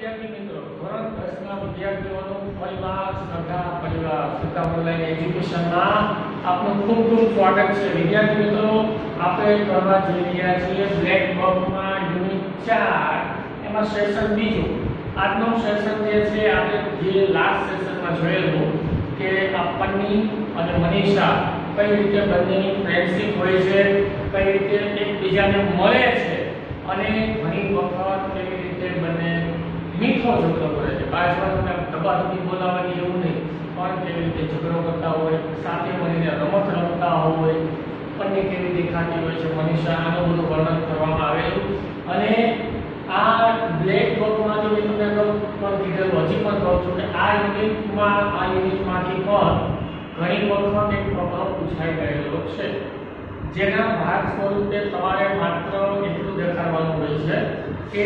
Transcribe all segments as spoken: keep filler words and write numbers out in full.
વિદ્યાર્થી મિત્રો, ધોરણ દસ ના વિદ્યાર્થીઓનું પરિવાર સગા પરિવાર સુતા ઓનલાઈન એજ્યુકેશનમાં આપનું ખૂબ ખૂબ સ્વાગત છે. વિદ્યાર્થી મિત્રો, આપણે કરવા જઈ રહ્યા છીએ બ્લેક બોક્સમાં યુનિટ ચાર, એમાં સેશન બીજું. આજનો સેશન જે છે, આપણે જે લાસ્ટ સેશનમાં જોયેલું કે પન્ની અને મનીષા કઈ રીતે બંનેની ફ્રેન્ડશિપ હોય છે, કઈ રીતે એકબીજાને મળે છે અને ઘણી વખત કેવી રીતે બંને મીઠો ઝઘડો કરે છે. બાજુમાં દબાદબી બોલાવવાની એવું નહીં, પણ કેવી રીતે ઝઘડો કરતા હોય, સાથે મળીને રમત રમતા હોય, પન્ની કેવી દેખાતી હોય છે, મનીષા, આનું બધું વર્ણન કરવામાં આવેલું. અને આ બ્લેક બોક્સમાં જો મેં તમને પણ કીધેલું, હજી પણ કહું છું કે આ યુનિટમાં આ યુનિટમાંથી પણ ઘણી વખત એક પ્રશ્ન પૂછાઈ ગયેલો છે, જેના ભાગ સ્વરૂપે તમારે માત્ર એટલું દેખાડવાનું હોય છે કે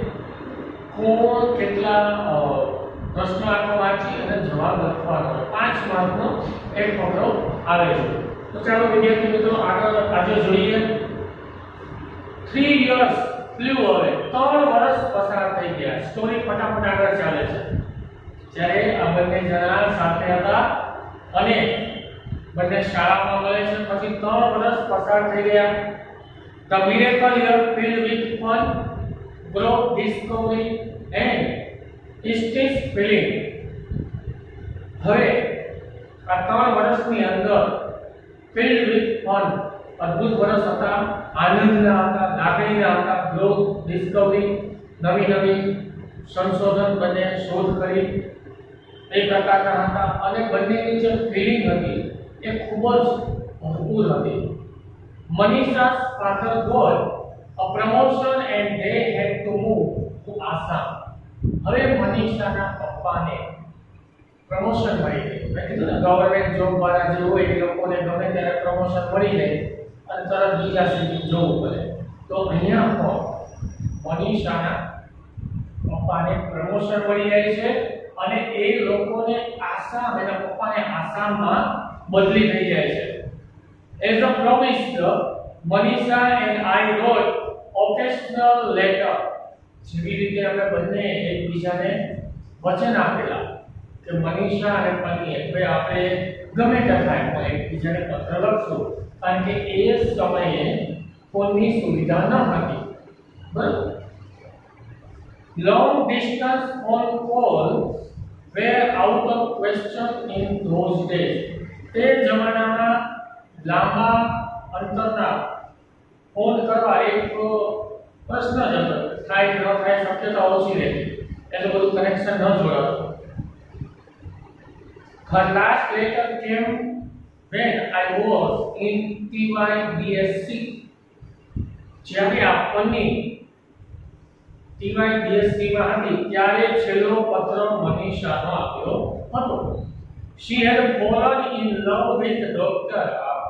કોણ કેટલા પ્રશ્ન આખો વાંચી અને જવાબ લખવાનો. પાંચ માર્કનો એક ફકરો આવે છે. તો ચાલો વિદ્યાર્થી મિત્રો, આગળ આજે જોઈએ. થ્રી યર્સ ફ્લ્યુ અવે, ત્રણ વર્ષ પસાર થઈ ગયા. સ્ટોરી ફટાફટ આગળ ચાલે છે. જ્યારે આ બંને જણા સાથે હતા અને બંને શાળામાં મળે છે, પછી ત્રણ વર્ષ પસાર થઈ ગયા. The miracle year filled with fun, growth, discovery and instincts feeling. હવે આ ત્રણ વર્ષની અંદર ફિલ્ડ વિથ ફન, અદ્ભુત વર્ષ હતા, આનંદના હતા, લાગણીના હતા. ગ્રોથ, ડિસ્કવરી, નવી નવી સંશોધન બંને શોધ કરી એ પ્રકારના હતા. અને બંનેની જે ફીલિંગ હતી એ ખૂબ જ ભરપૂર હતી. Manisha's father got a promotion and they had to move to Assam. હવે મનીષાના પપ્પાને પ્રમોશન મળી ગઈ. મેં કીધું ને, ગવર્નમેન્ટ જોબ વાળા જે હોય એ લોકોને ગમે ત્યારે પ્રમોશન મળી જાય અને તરત બીજા સિટી જવું પડે. તો અહીંયા પણ મનીષાના પપ્પાને પ્રમોશન મળી જાય છે અને એ લોકોને આસામ, એના પપ્પાને આસામમાં બદલી થઈ જાય છે. As a promised, Manisha and I wrote occasional letter. જેવી રીતે આપણે બંને એકબીજાને વચન આપેલા કે મનીષા અને પન્ની ભાઈ આપણે ગમે ત્યાં થાય પણ એકબીજાને પત્ર લખશું, કારણ કે એ સમયે ફોનની સુવિધા ન હતી. બરાબર. Long distance phone calls were out of question in those days. તે જમાનામાં લાંબા અંતરના ફોન કરવા એક પ્રશ્ન જ હતો. થાય ન થાય શક્યતા ઓછી રહેતી, એટલે બધું કનેક્શન ન જોડાતું. Her last letter came when I was in T Y B S C. જ્યારે આપણની T Y B S C માં હતી ત્યારે છેલ્લો પત્ર મનીષાનો આપ્યો હતો. She had fallen in love with Doctor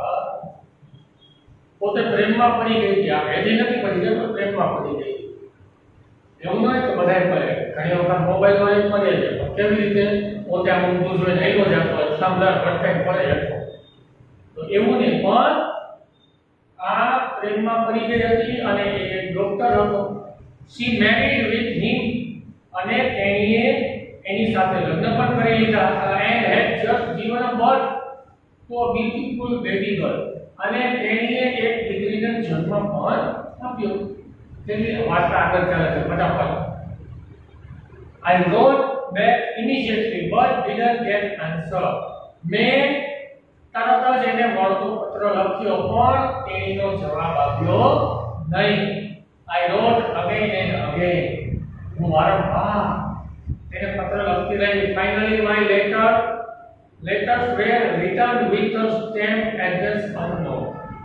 પોતે પ્રેમમાં પડી ગઈ હતી. આ હજી નથી પડી ગઈ, પણ પ્રેમમાં પડી ગઈ. એવું નહીં કે બધાય પડે, ઘણી વખત મોબાઈલમાં એક પડે છે, પણ કેવી રીતે પોતે આમ ઊંધું જોઈને આવ્યો જતો હોય, સાંભળા ભટકાઈ પડે જતો. તો એવું નહીં, પણ આ પ્રેમમાં પડી ગઈ હતી અને એ ડોક્ટર હતો. She married with him અને તેણીએ એની સાથે લગ્ન પણ કરી લીધા હતા. and had just given a birth to a beautiful baby girl. અને તેણીએ એક દીકરીને જન્મ પણ આપ્યો. તેની વાર્તા આગળ ચાલે છે ફટાફટ. I wrote back immediately but didn't get answer. મેં તરત જ એને વળતો પત્ર લખ્યો પણ તેણીનો જવાબ આપ્યો નહીં. I wrote again and again. હું વારંવાર તેને પત્ર લખતી રહી. Finally my letter letters were written with a stamp address unknown.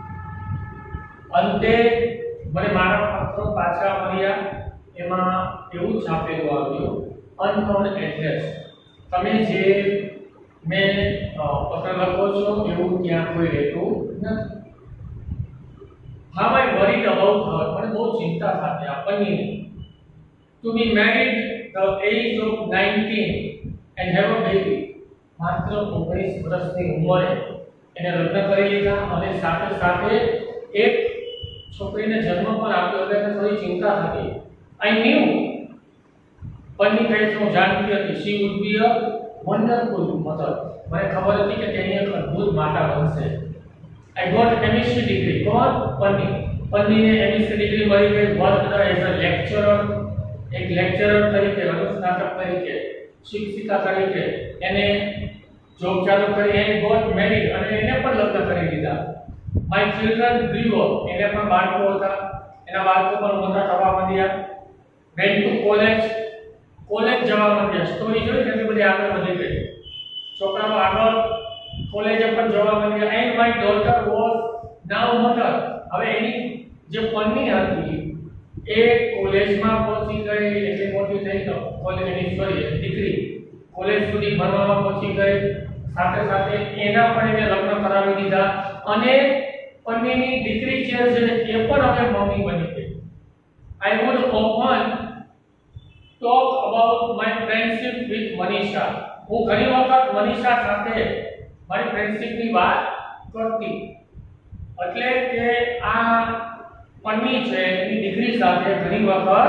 અંતે મને મારા પત્રો પાછા મળ્યા, એમાં એવું છાપેલું આવ્યું unknown address. તમે જે મેં પત્ર લખો છો એવું ત્યાં કોઈ રહેતું નથી. How I worried about her. મને બહુ ચિંતા થતી આ પન્નીની. To be married the age of nineteen and have a baby. માત્ર ઓગણીસ વર્ષની ઉંમરે એને લગ્ન કરી લીધા અને સાથે સાથે એક છોકરીને જન્મ પણ આપ્યો. એટલે થોડી ચિંતા હતી. I knew પન્ની કહે છે હું જાણતી હતી she would be a wonderful mother. મને ખબર હતી કે તેની એક અદ્ભુત માતા બનશે. I got chemistry degree. કોણ? પન્ની. પન્નીને chemistry degree મળી ગઈ. worked as a lecturer, એક લેક્ચરર તરીકે, અનુસ્નાતક તરીકે, શિક્ષિકા તરીકે એને જોબ ચાલુ કરી. and got married, અને એને પણ લગ્ન કરી દીધા. my children grew up, એને પણ બાળકો હતા, એના બાળકો પણ મોટા થવા માંડ્યા. went to college, કોલેજ જવા માંડ્યા. સ્ટોરી જોઈ કેટલી બધી આગળ વધી ગઈ. છોકરાઓ આગળ કોલેજે પણ જવા માંડ્યા. and my daughter was now mother. હવે એની જે પન્ની હતી એ કોલેજમાં પહોંચી ગઈ, એટલે મોટી થઈ તો કોલેજની સોરી દીકરી કોલેજ સુધી ભણવામાં પહોંચી ગઈ. સાથે સાથે એના પણ એને લગ્ન કરાવી દીધા અને પન્નીની દીકરી જે છે એ પણ હવે મમ્મી બની ગઈ. I would often talk about my friendship with Manisha. હું ઘણી વખત મનીષા સાથે મારી ફ્રેન્ડશિપની વાત કરતી. એટલે કે આ પન્ની છે એની દીકરી સાથે ઘણી વખત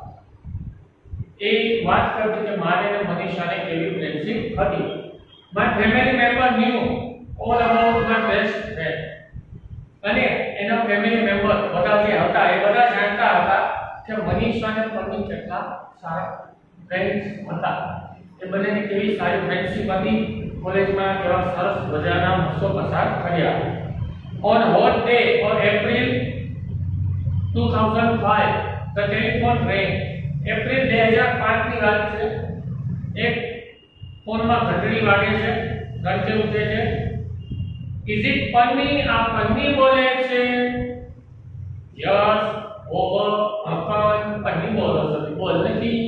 એ વાત કરતી કે મારે અને મનીષાને કેવી ફ્રેન્ડશિપ હતી. My family member knew all about my best friend. અને એના ફેમિલી મેમ્બર બધા જે હતા એ બધા જાણતા હતા કે મનીષા અને પન્ની કેટલા સારા ફ્રેન્ડ્સ હતા. એ બંનેની કેવી સારી ફ્રેન્ડશિપ હતી. કોલેજમાં કેવા સરસ મજાના વર્ષો પસાર કર્યા. On hot day on April two thousand five, the telephone rang. April બે હજાર પાંચ ની વાત છે. એક ફોનમાં ઘંટડી વાગે છે, ઘંટડી ઉઠે છે. Is it Panni? આ પન્ની બોલે છે. Yes, over, અપન, પન્ની બોલો છો. બોલ નથી.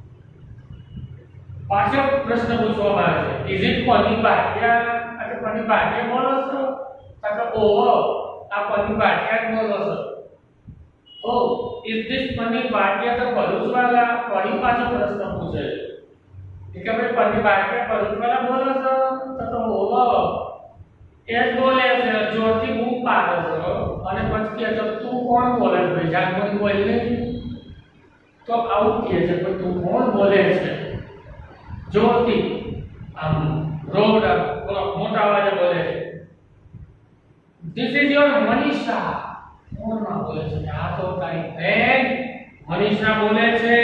પાછો પ્રશ્ન પૂછવામાં આવે છે. Is it Panni Bhatia? આ પન્ની ભાટિયા બોલો છો? કાં ઓવર, આ પન્ની ભાટિયા બોલો છો. Oh, is this Panni Bhatia? તો ભરૂચવાળા ફરી પાછો પ્રશ્ન પૂછે છે કે ભાઈ પન્ની ભાટિયા ભરૂચવાળા બોલો છો? તો ઓવર એ બોલે છે, જોરથી બૂમ પાડે છે અને પછી કહે છે તું કોણ બોલે છે ભાઈ? જાગમણી બોલ ને. તો આવું કહે છે પણ તું કોણ બોલે છે? જોરથી આમ રોડ મોટા અવાજે બોલે છે. This is your Manisha. કોણ માં બોલે છે? આ તો તારી ફ્રેન્ડ મનીષા બોલે છે.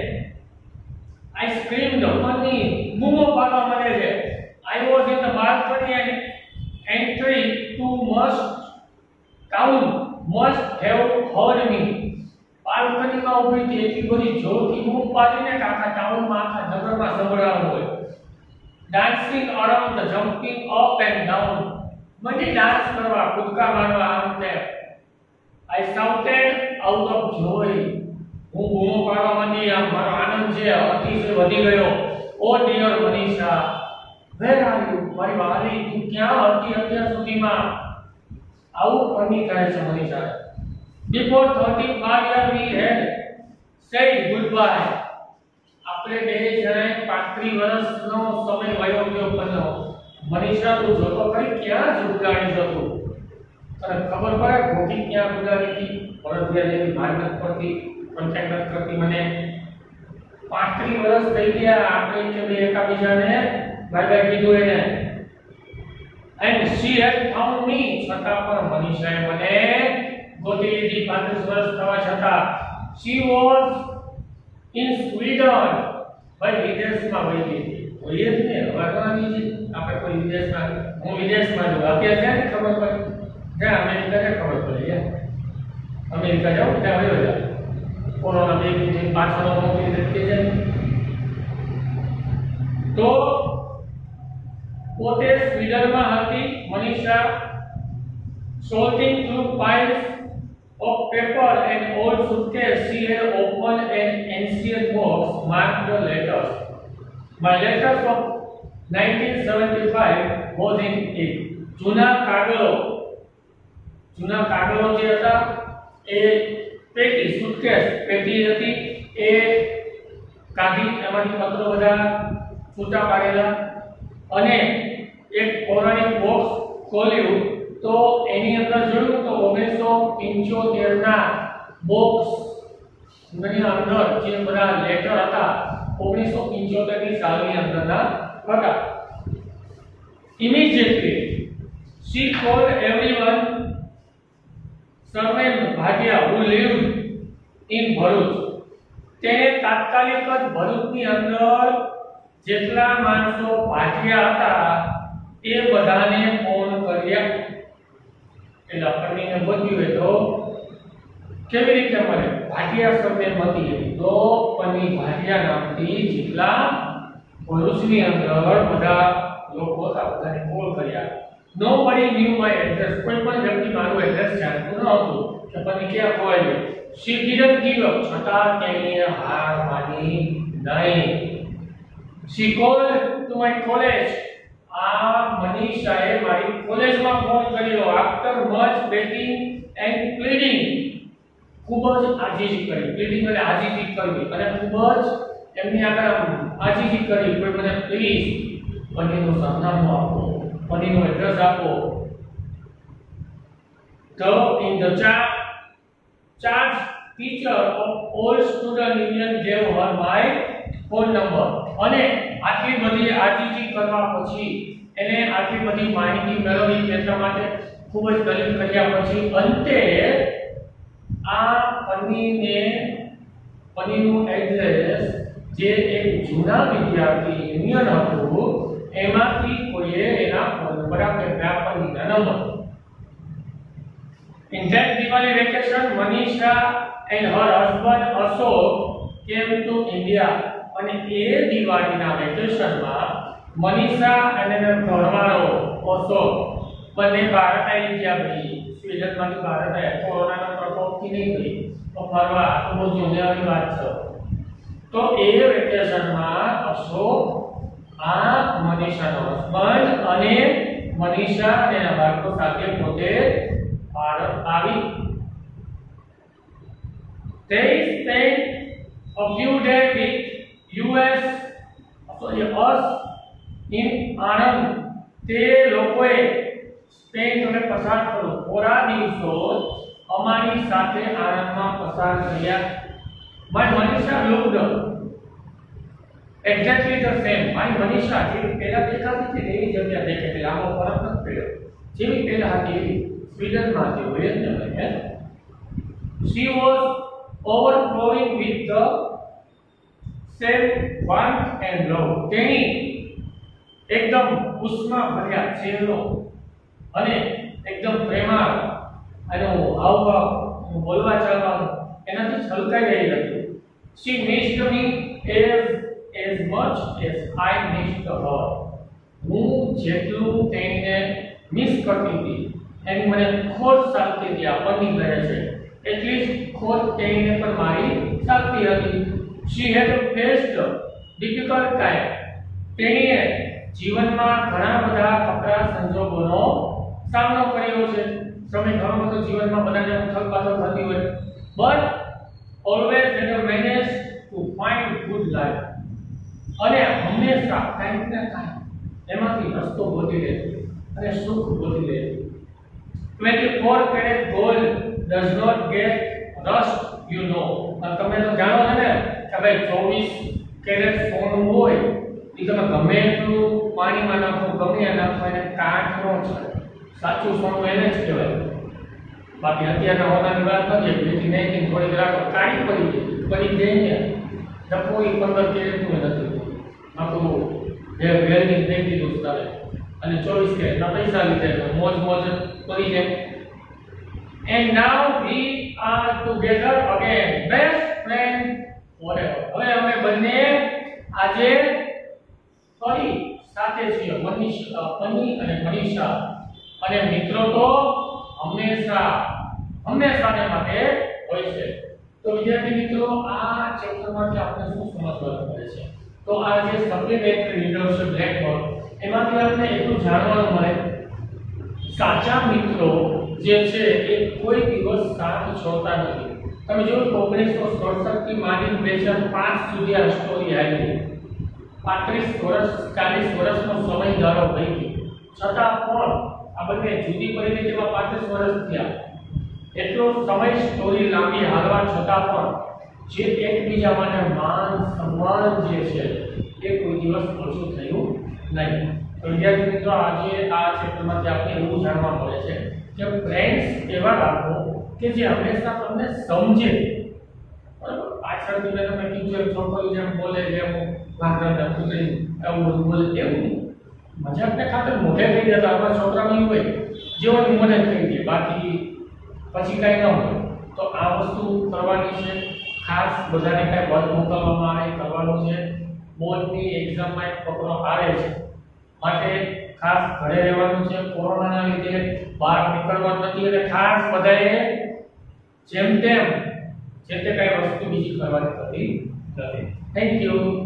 I screamed, Panni, બૂમો પાડવા માંડે છે. I was in the balcony and entry to must town must have heard me. બાલ્કનીમાં ઊભી હતી, એટલી બધી જોરથી બૂમ પાડીને કે આખા ટાઉનમાં આખા નગરમાં સંભળાવું હોય. Dancing around, jumping up and down, મને ડાન્સ કરવા, કૂદકા મારવા આમ તેમ. I shouted out of joy. હું બૂમો પાડવા માંડી, આમ મારો આનંદ છે અતિશય વધી ગયો. Oh dear Manisha, where are you? મારી વાલી, તું ક્યાં હતી અત્યાર સુધીમાં? આવું પન્ની કહે છે Manisha. Before thirty-five years we had said goodbye. આપણે બે જણાએ પાંત્રીસ વર્ષનો સમય વયો ગયો બન્યો. મનીષા તું જોતો ખરી ક્યાં જુગાડી જતું? તને ખબર પડે ગોટી ક્યાં ગુજારી હતી? પરતિયા જેવી મહેનત કરતી, કોન્ટ્રાક્ટ કરતી. મને પાંત્રીસ વર્ષ થઈ ગયા આપણે કે બે એકાબીજાને બાય બાય કીધું એને. And she had found me. છતાં પણ મનીષાએ મને ગોતી લીધી પાંત્રીસ વર્ષ થવા છતાં. She was in Sweden. ભાઈ વિદેશમાં વહી ગઈ હતી. કોઈ જ ને વરવાની છે આપણે કોઈ વિદેશમાં. હું વિદેશમાં છું અત્યારે ક્યાં ખબર પડી? જ્યાં અમેરિકા ને ખબર પડી. યાર અમેરિકા જાવ ત્યાં વયો જાય. કોરોના બે મિનિટ પાછળ મોકલી દેતી જાય. તો પોતે સ્વીડનમાં હતી Manisha. sorting through piles of paper and old suitcase, she had opened an ancient box marked the letters. My letters of nineteen seventy-five was in it. જૂના કાગળો, જૂના કાગળો જે હતા એ પેટી, સુટકેસ પેટી હતી એ કાઢી એમાંથી પત્રો બધા છૂટા પાડેલા અને એક પૌરાણિક બોક્સ ખોલ્યું તો એની અંદર જોયું તો ઓગણીસો પંચોતેર ના બોક્સ ની અંદર જે બધા લેટર હતા ઓગણીસો પંચોતેર ની સાલની અંદરના હતા. Immediately she called everyone surnamed Bhatia who lived in Bharuch. તેણે તાત્કાલિક જ ભરૂચની અંદર જેટલા માણસો ભાટિયા હતા એ બધાને ફોન કર્યા. એટલે આપણને બધું તો કેવી રીતે મળે? ભાટિયા શબ્દ મતી તો પની ભાટિયા નામથી જેટલા ભરૂચની અંદર બધા લોકો હતા બધાને કોલ કર્યા. Nobody knew my address. કોઈ પણ વ્યક્તિ મારું એડ્રેસ જાણતું ન હતું કે પની ક્યાં હોય. She didn't give up. છતાં તેણીએ હાર માની નહીં. She called to my college. આ મનીષાએ મારી કોલેજમાં ફોન કર્યો. After much begging and pleading, ખૂબ જ આજીજી કરી. પ્લીડિંગ એટલે આજીજી કરવી અને ખૂબ જ એમની આગળ આજીજી કરી કોઈ મને પ્લીઝ પનીનું સરનામું આપો, પનીનું એડ્રેસ આપો. તો in the chat charge teacher of all student union gave her my phone number. અને આટલી બધી આજીજી કરવા પછી એને આટલી બધી માહિતી મેળવી એટલા માટે ખૂબ જ દલીલ કર્યા પછી અંતે આ પનીને પનીનું એડ્રેસ જે એક જૂના વિદ્યાર્થી યુનિયન હતું એમાંથી કોઈએ એના ફોન નંબર આપ્યા પનીના number. In that Diwali vacation, Manisha and her husband Ashok came to India. અને એ દિવાળીના વેકેશનમાં મનીષા અને એનો ઘરવાળો અશોક બંને ભારત આવી ગયા. ભાઈ સ્વીડનમાંથી ભારત આવ્યા. કોરોનાના પ્રકોપથી નહીં ગઈ તો ફરવા તો બહુ જોવાની વાત છે. તો એ વેકેશનમાં અશોક આ મનીષાનો હસબન્ડ અને મનીષા અને એના બાળકો સાથે પોતે ભારત આવી. They spent a few days with U S sorry us in Anand. તે લોકોએ સ્પેન અને પસાર કર્યો. થોડા દિવસો અમારી સાથે આનંદમાં પસાર કર્યા. My Manisha looked exactly the same. My Manisha જે પહેલા દેખાતી હતી એવી જગ્યા દેખાતી. લાંબો ફરક નથી પડ્યો. જેવી પહેલા હતી એવી સ્વીડનમાં જે હોય ને મને. She was overflowing with the same warmth and love. તેની એકદમ ઉષ્મા ભર્યા ચહેરો અને એકદમ પ્રેમાળ અને હાવભાવ બોલવા ચાલવાનું એનાથી છલકાઈ રહી હતી. She missed me as as much as I missed her. હું જેટલું તેણીને મિસ કરતી હતી એની મને ખોટ સાલતી હતી. આપણને કહે છે એટલી જ ખોટ તેણીને પણ મારી સાલતી હતી. She had faced difficult time. તેણીએ જીવનમાં ઘણા બધા કપરા સંજોગોનો સામનો કર્યો છે. સમય ઘણો બધો જીવનમાં બધાને ઉથલપાથલ થતી હોય. But always had managed to find good life. અને હંમેશા કાંઈક ને કાંઈક એમાંથી રસ્તો ગોતી લેતી અને સુખ ગોતી લેતી. twenty-four carat gold does not get rust, you know. તમે તો જાણો છો ને કે ભાઈ ચોવીસ કેરેટ સોનું હોય એ તમે ગમે એટલું પાણીમાં નાખો ગમે ત્યાં નાખો એને કાટ ન છે. સાચું સોનું એને જ કહેવાય. બાકી અત્યારના હોનાની વાત નથી. બેટી નહીં થોડીક રાખો કાળી પડી જાય પડી જાય ને ડબ્બો એ પંદર કેરેટનું નથી આખું એ વેલની દઈ દીધું તારે અને ચોવીસ કેરેટના પૈસા લીધે મોજ મોજ કરી જાય. And now we are together again, best friend forever. હવે અમે બંને આજે ફરી સાથે છીએ. મનીષા પની અને મનીષા અને મિત્રો તો હંમેશા હંમેશાને માટે હોય છે. તો વિદ્યાર્થી મિત્રો આ ચેપ્ટરમાંથી આપણે શું સમજવાનું મળે છે? તો આ જે સપ્લિમેન્ટરી રીડર છે બ્લેકબોર્ડ એમાંથી આપણે એટલું જાણવાનું મળે સાચા મિત્રો જે છે એ કોઈ દિવસ સાથ છોડતા નથી. તમે જોયું ઓગણીસો સડસઠ થી માંડીને બે હજાર પાંચ સુધી આ સ્ટોરી આવી. પાંત્રીસ વર્ષ ચાલીસ વર્ષનો સમયગાળો થઈ ગયો છતાં પણ આ બંને જુદી પડીને તેમાં પાંત્રીસ વર્ષ થયા. એટલો સમય સ્ટોરી લાંબી હાલવા છતાં પણ જે એકબીજા માટે માન સન્માન જે છે એ કોઈ દિવસ ઓછું થયું નહીં. તો વિદ્યાર્થી મિત્રો આજે આ ચેપ્ટરમાંથી આપણે એવું જાણવા મળે છે કે ફ્રેન્ડ્સ એવા રાખો કે જે હંમેશા તમને સમજે. બરાબર, પાછળથી મેં તમને કીધું એમ છોકરીઓ જેમ બોલે જેમ ભાગરને કૂતરી એવું બધું બોલે એવું નહીં. મજાકને ખાતર મોઢે કહી દેતા આપણા છોકરાઓ હોય જેવાની મોઢે કહી દે, બાકી પછી કાંઈ ન હોય. તો આ વસ્તુ કરવાની છે. ખાસ બધાને કાંઈ વર્ક મોકલવામાં આવે કરવાનું છે. બોર્ડની એક્ઝામમાં એક પકડો આવે છે માટે ખાસ ઘરે રહેવાનું છે. કોરોનાના લીધે બહાર નીકળવાનું નથી એટલે ખાસ બધાએ જેમ તેમ જે તે કાંઈ વસ્તુ બીજી કરવાની થતી નથી. Thank you.